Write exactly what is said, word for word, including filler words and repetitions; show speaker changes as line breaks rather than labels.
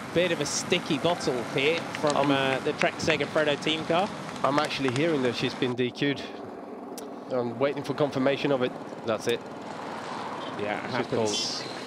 bit of a sticky bottle here from um, uh, the Trek Segafredo team car.
I'm actually hearing that she's been D Q'd. I'm waiting for confirmation of it. That's it.
Yeah, it happens